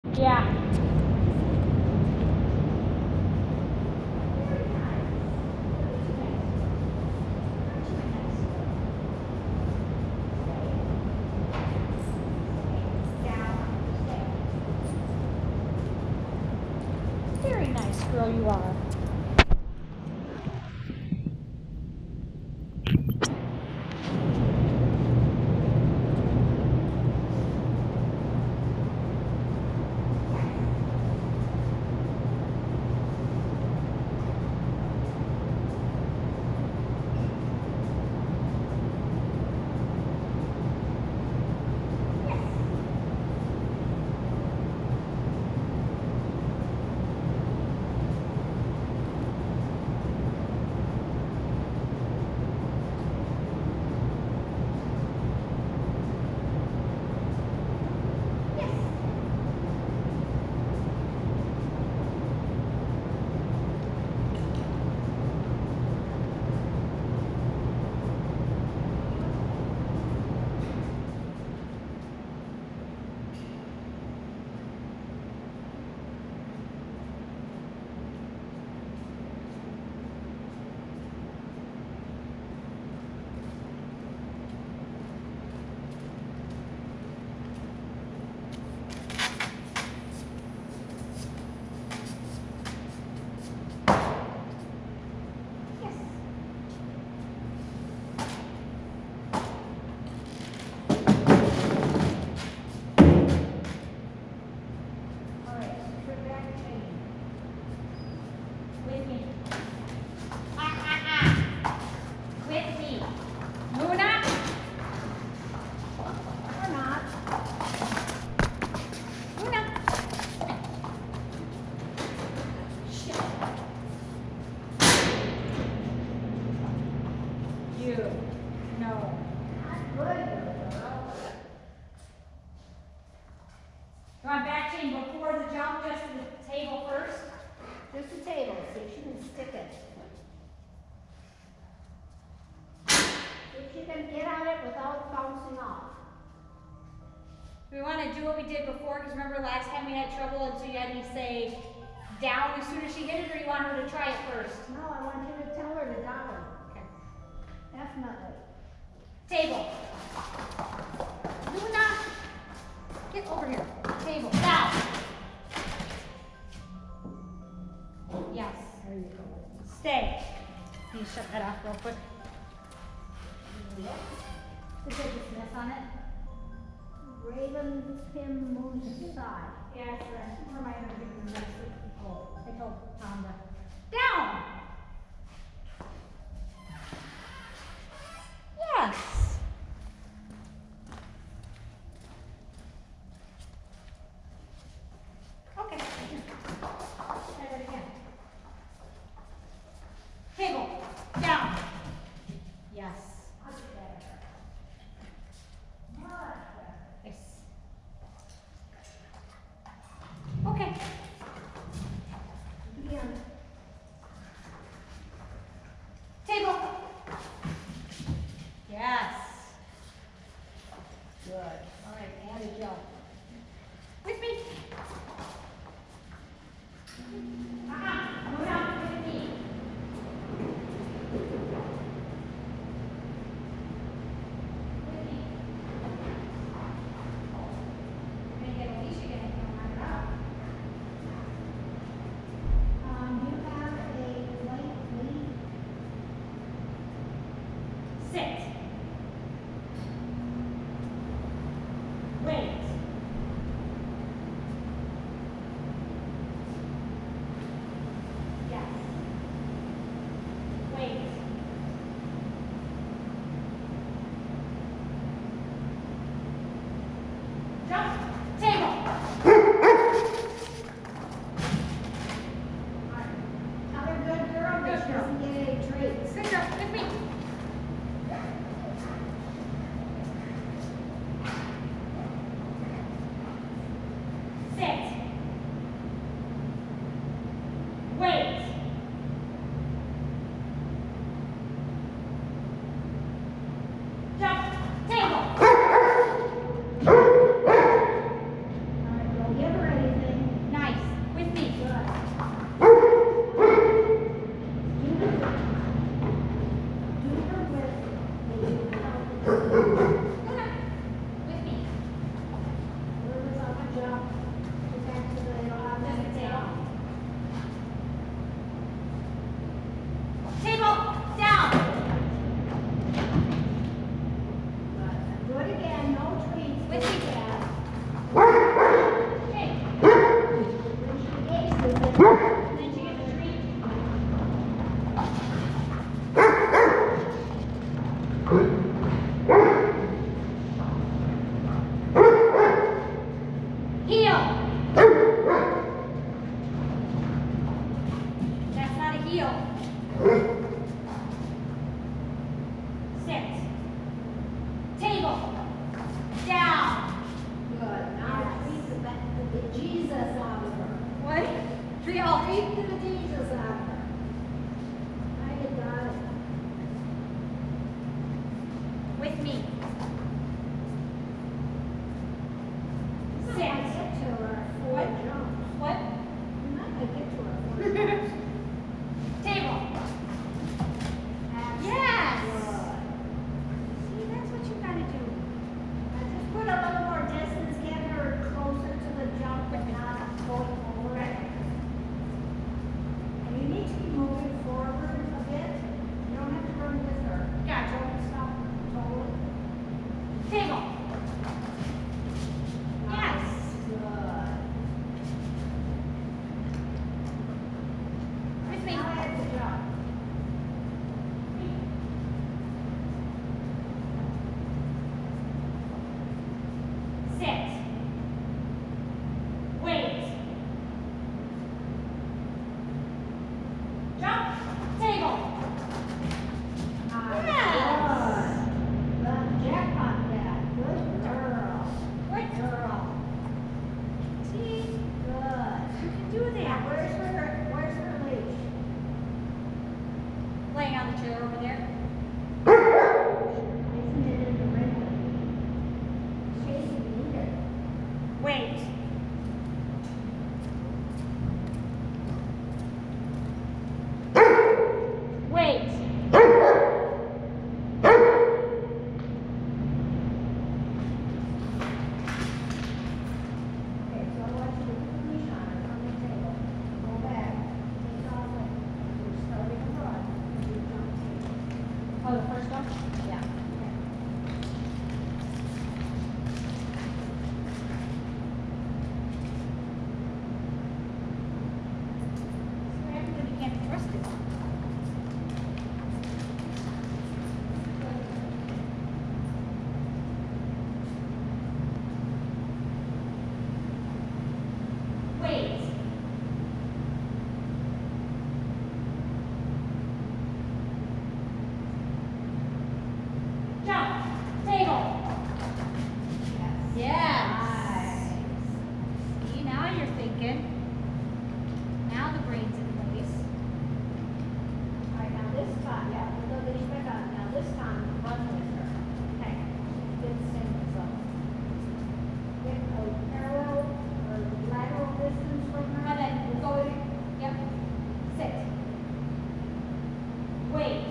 Yeah. Very nice girl you are. No. You want back chain before the jump, just to the table first? Just the table, see if she can stick it. See if she can get on it without bouncing off. We want to do what we did before, because remember last time we had trouble and so you had me say down as soon as she hit it, or you want her to try it first? No, I want you to tell her to down. Okay. Definitely. Table. Luna, get over here. Table. Down. Yes. There you go. Stay. Can you shut that off real quick? Yep. Is there dismiss on it? Raven Pim moves aside. Yeah, it's right. Where am I going to give the rest of Oh, I told Tom to. Down! Yes. Okay. Try that again. Table. Down. Yes. Much better. Nice. Okay. Again. And then she gets a treat. Heel. That's not a heel. Sit. Table. Down. Good. Now treat the Jesus out of her. What? Treat the Jesus out of her. I got it. With me. You're not Sit. gonna get to her before What? it jumps. What? You're not gonna get to her before it jumps. Table. That's Yes. good. See, that's what you gotta do. Now just put a little more distance, get her closer to the jump, but not going over it. And you need to be moving forward a bit. You don't have to run with her. Gotcha. Don't stop totally. Table. Yes. Good. With me. Now add the jump. Sit. Wait. Jump. Table. Yes. Good. Jackpot dad. Good girl. Good girl. See? Good. You can do Now, that. where's her leash? Laying on the chair over there. Isn't it in the ring? Chasing needed. Wait. Wait. Okay, so I want you to put the leash on her on the table. Go back. Take off it. You're starting to run. You jump. Oh, the first one? Yeah. So what happens when you can't trust it? Wait. Jump. Table. Yes. Nice. See, now you're thinking. Now the brain's in place. All right, now this time, yeah, put the leash back on. Now this time, run with her. Okay. Get the same result. Get a parallel or lateral distance from her. And then go with, yep. Sit. Wait.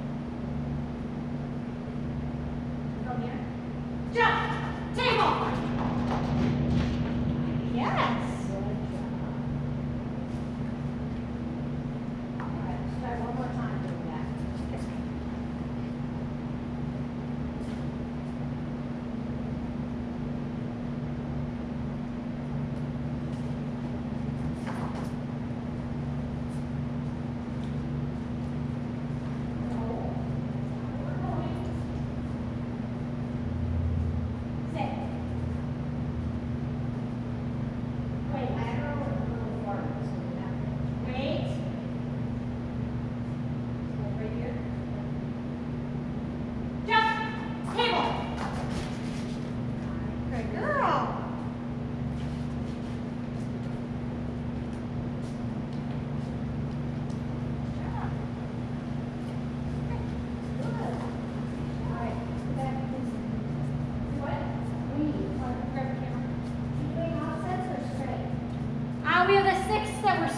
From here. Jump. Table. Yes. Good job. All right, let's try one more time doing that. Sit. Wait. Lateral or a little forward, so we have to. Wait. Hold right here. Jump. Table. Good girl. Yeah. Good. All right, back to this. What? Breathe. Grab the camera. Keep doing offsets or straight? We have the 6 that were